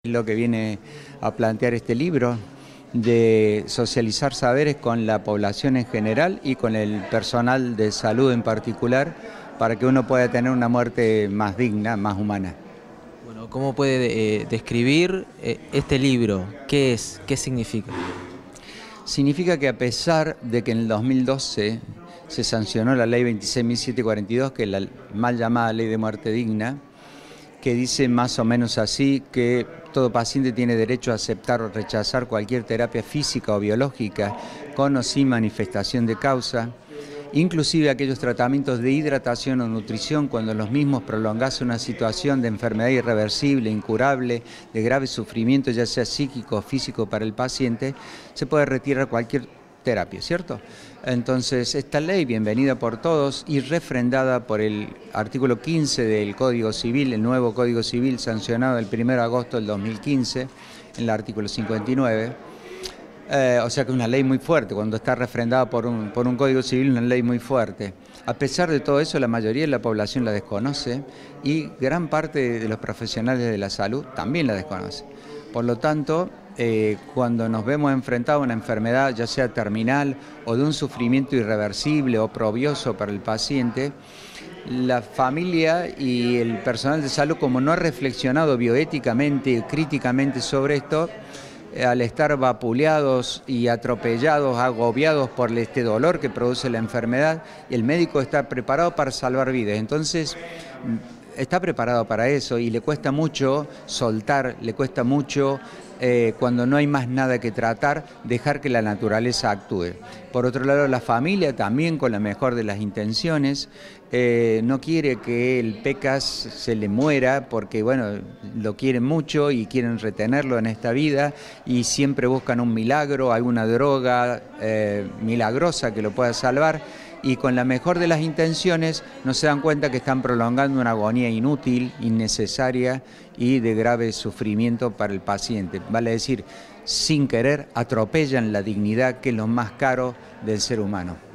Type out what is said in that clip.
Lo que viene a plantear este libro, de socializar saberes con la población en general y con el personal de salud en particular, para que uno pueda tener una muerte más digna, más humana. Bueno, ¿cómo puede describir este libro? ¿Qué es? ¿Qué significa? Significa que a pesar de que en el 2012 se sancionó la ley 26.742, que es la mal llamada ley de muerte digna, que dice más o menos así que todo paciente tiene derecho a aceptar o rechazar cualquier terapia física o biológica con o sin manifestación de causa, inclusive aquellos tratamientos de hidratación o nutrición cuando los mismos prolongasen una situación de enfermedad irreversible, incurable, de grave sufrimiento, ya sea psíquico o físico para el paciente, se puede retirar cualquier terapia, ¿cierto? Entonces, esta ley, bienvenida por todos y refrendada por el artículo 15 del Código Civil, el nuevo Código Civil sancionado el 1 de agosto del 2015, en el artículo 59, o sea que una ley muy fuerte, cuando está refrendada por un Código Civil, una ley muy fuerte. A pesar de todo eso, la mayoría de la población la desconoce y gran parte de los profesionales de la salud también la desconoce. Por lo tanto, cuando nos vemos enfrentados a una enfermedad, ya sea terminal o de un sufrimiento irreversible o probioso para el paciente, la familia y el personal de salud, como no ha reflexionado bioéticamente y críticamente sobre esto, al estar vapuleados y atropellados, agobiados por este dolor que produce la enfermedad, el médico está preparado para salvar vidas. Entonces, está preparado para eso y le cuesta mucho soltar, le cuesta mucho cuando no hay más nada que tratar, dejar que la naturaleza actúe. Por otro lado, la familia también, con la mejor de las intenciones, no quiere que el PECAS se le muera porque, bueno, lo quieren mucho y quieren retenerlo en esta vida y siempre buscan un milagro, alguna droga milagrosa que lo pueda salvar. Y con la mejor de las intenciones no se dan cuenta que están prolongando una agonía inútil, innecesaria y de grave sufrimiento para el paciente. Vale decir, sin querer atropellan la dignidad, que es lo más caro del ser humano.